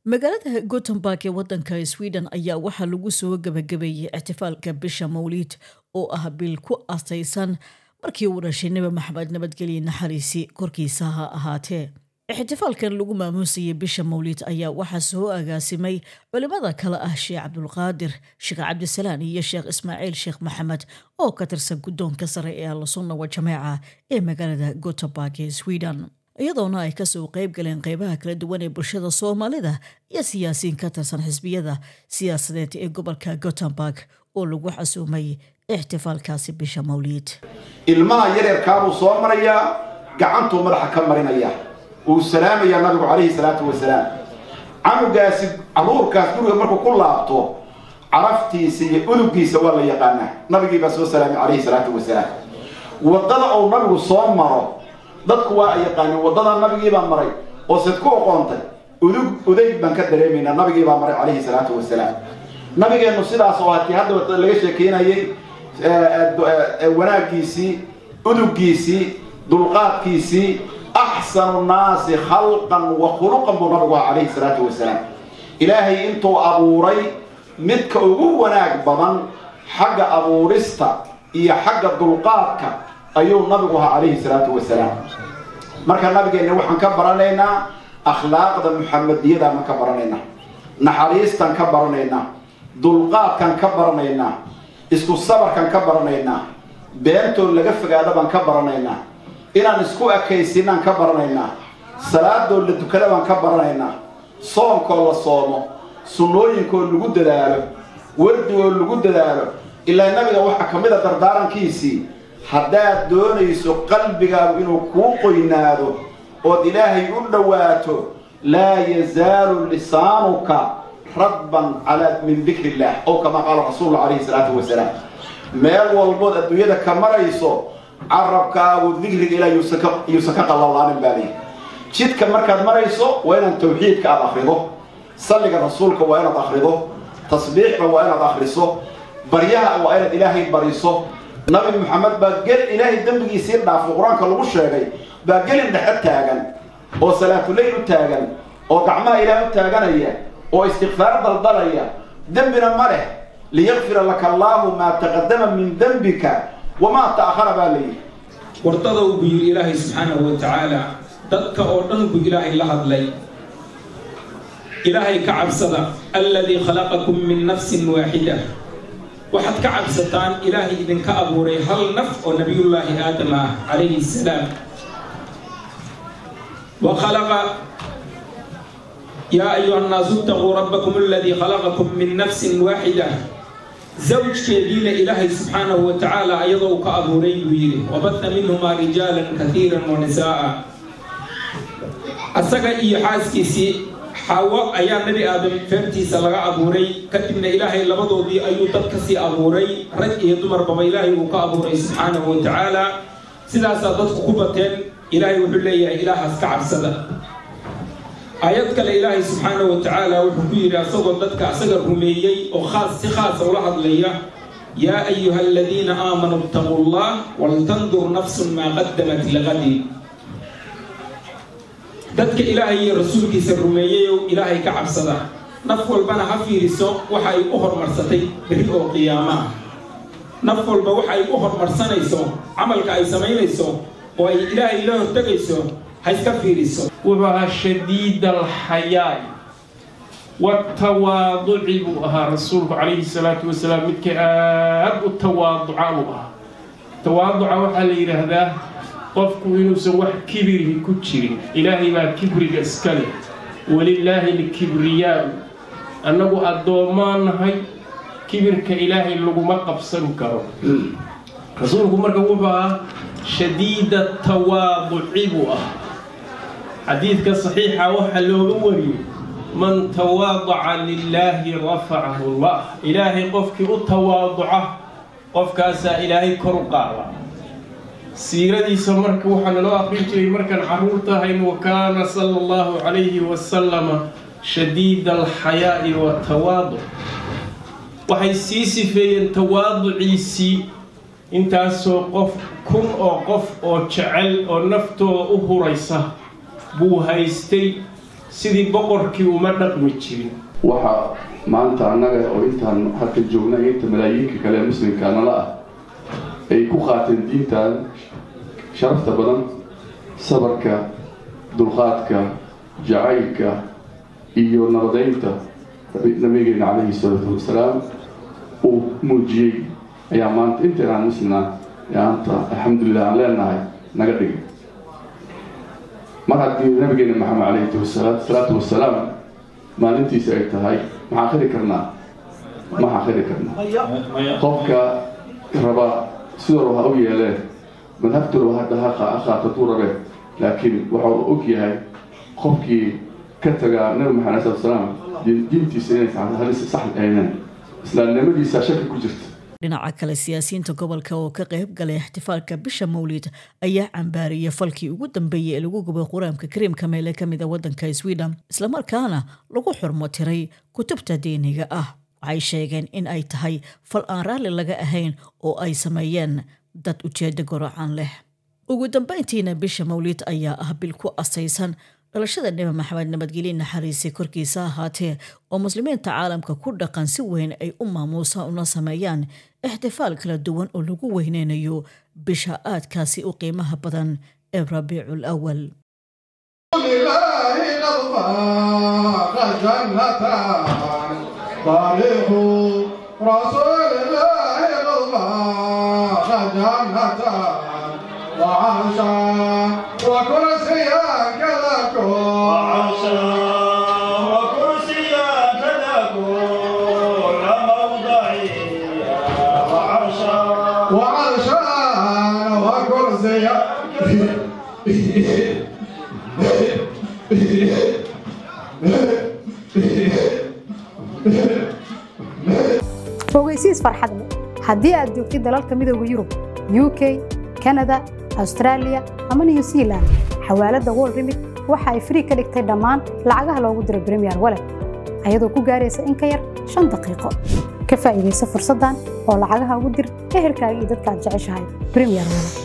magaalada Gothenburg ee wadanka Sweden ayaa waxaa lagu soo gabagabeeyay ihtifaalka bisha Mawlid oo ah bil ku aasaysan markii uu dhashay Nabi Maxamed nabadgelyo naxariisi korkiisa ha ahaatee. ihtifaalkan lagu maamuusay bisha Mawlid ayaa waxaa soo agaasimay culimada kala ah Sheekh Cabdulqaadir, Sheekh Cabdisalaan iyo Sheekh Ismaaciil Sheekh Maxamed oo ka tirsan guddoonka sare ee Ahlusunna wal Jamaaca ee magaalada Gothenburg ee Sweden. iyadoona ay ka soo qayb galeen qaybaha kala duwan ee bulshada Soomaalida iyo siyaasiyiin ka tirsan xisbiyada siyaasadeed ee gobolka Gothenburg oo lagu xasuumay ihtifaalkaasi bisha Mawlid. ilmaha yaryarka uu soo maraya gacantu madaxa ka marinaya uu salaamaya nabiga kaleey salaatu wasalaam canugaasi abuurkaas guriga markuu ku laabto caraftiisa iyo unugiisa waa la yaqaanaa nabiga soo salaamay kaleey salaatu wasalaam wadada uu nabigu soo maro dadku waa yaqaan wadada nabiga baa maray oo sidku aqoontay uday baan ka dareemayna nabiga baa maray kaleey salaatu wasalaam nabigeenu sidaas oo hadii hadda laga sheekeynayay wanaagiisi unugiisi dulqaadkiisi أحسن الناس خلقا وخلقا بنبغى عليه الصلاة والسلام إلهي أنتو أبو ري متك أبووناك بضن حق أبو رستا إيا حق الدلقاتك أيو نبغى عليه الصلاة والسلام مركا نبغى إنه حنكبر علينا أخلاق المحمدية دا مكبر علينا نحريس تنكبر علينا دلقات كنكبر علينا اسكو الصبر كنكبر علينا بينتو اللي قفق هذا بنكبر علينا inaan isku akaysinaan ka baranayna salaado la tukadaan ka baranayna soonko la soomo sunnooyinko lagu dadaalo wardigo lagu dadaalo ilaa nabiga waxa kamida dardaarankiisi hadaa doonayso qalbigaagu inuu ku qoynaado oo ilaahay u dhawaato la yazaalu lisaanuka rabban ala min dhikrillah oo kama qala rasuul alayhi salatu wasalaam meel walbo adduunyada ka marayso عربك والذكر إلى يوسك الله بالي جدك مركز مريسو وين التوحيد كأخرده صلي رسولك وين أخرده تصبيح وين أخرسه برياء وين إلهي بريسه نبي محمد بقول إلهي الدم يصير في القرآن كله مش شيء بقول إن حتى تاجن أو صلاة الليل تاجن أو دعماء إله تاجن هي أو استغفار ضلية ذنبنا مره ليغفر لك الله ما تقدم من ذنبك وما تأخر بالي وارتضوا بالله سبحانه وتعالى ضدك أردن بالله لحظ لي إلهي كعب صدى الذي خلقكم من نفس واحدة وحد كعب ستان إلهي إذن كأبوري هل نفس نبي الله آدم عليه السلام وخلق يا أيها الناس اتقوا ربكم الذي خلقكم من نفس واحدة زوج كيدين إلهي سبحانه وتعالى أيضا كأبوري ويله وبث منهما رجالا كثيرا ونساء أسقى إيحاس كيسي حواء أيام نبي آدم فرتي سلغا أبوري كتبنا إلهي لبضو دي أيو تبكسي أبوري رجع يدمر بما إلهي وكأبوري سبحانه وتعالى سيدا سادتك كوبتين إلهي وحلي إله أسكعب سدا آياتك الإلهي سبحانه وتعالى وحكير أصغر ضدك أصغر رميي وخاص ولحظ لي يا أيها الذين آمنوا اتقوا الله ولتنظر نفس ما قدمت لغد ضدك إلهي رسولك سرميي وإلهي كعب صدا نفول بنا حفير السوق وحي أخر مرستي بريء القيامة نفول بوحي أخر مرسني سوق عملك أي سمين السوق وأي إلهي له ارتقي سوق وبها شديد الحياء والتواضع بها رسولك عليه الصلاة والسلام متكآب التواضع بها تواضع وحالي هذا قفك ينسوح كبره كتشري إلهي ما كبرك اسكالي ولله الكبرياء أنه الضمان هاي كبرك إلهي اللي ما قبصنك رسولك مركبها شديد التواضع بها حديثك صحيحة وحلو بوري من تواضع لله رفعه الله إلهي قفك التواضع قفك أسا إلهي كرقاوة سيرة دي سمرك وحنا لو أخرجي مركا حرورتها وكان صلى الله عليه وسلم شديد الحياء والتواضع وحيسيسي في تواضعي سي انت سو قف كن أو قف أو جعل أو نفتو أهريسة buu haystay sidii boqorkii uma dhaqmi jirin. waxa maanta annaga oo intaan halka joogna inta malaayiinka kale muslimka nala ah ay ku qaateen diintan sharafta badan sabarka dulqaadka jacaylka iyo nabadeynta nabigeena calayhi salaatu wasalaam uu muujiyey ayaa maanta intaan muslimna yaanta alxamdulilah aan leenahay naga dhigay mar haddii nabigeena maxamed calayhi salaatu wasalaam maalintiisa ay tahay maxaa akhri karnaa qofka raba sidoo ha u yeeleen madhabtooda hadda ha qaatatuu rabe laakiin waxa uu og yahay qofkii ka tagaa nabi maxamed calayhi salaam diintiisa inay halis sax ahayn islaamnimadiisa shaki ku jirta. dhinaca kale siyaasiyiinta gobolka oo ka qayb galay ixtifaalka bisha mawlid ayaa cambaariyay falkii ugu dambeeyay ee lagu gubay quraanka kariimka meelo ka mid ah waddanka Sweden islamarkaana lagu xurmo tiray kutubta diiniga ah. waxay sheegeen in ay tahay fal aan raalli laga ahayn oo ay sameeyeen dad ujeeddo gorocan leh. ugu dambeyntiina bisha mawlid ayaa ah bil ku asaysan dhalashada Nabi Maxamed nabadgelyo naxariisi korkiisa ahaatee oo muslimiinta caalamka ku dhaqan si weyn ay u maamuusa una sameeyaan ixtifaal kala duwan oo lagu weyneynayo bisha aadkaasi u qiimaha badan ee Rabiicul Awwal. fogeysiis farxad leh haddii aad joogtid dalalka midowga Yurub, UK, Canada, Australia ama New Zealand xawaalada World Remit waxa ay free ka dhigtay dhammaan lacagaha loogu diro Premier Wallet ayadoo ku gaaraysa in ka yar 5 daqiiqo. ka faa'iideyso fursadan oo lacagaha ugu dir ehelkaaga iyo dadka aad jeceshahay Premier Wallet.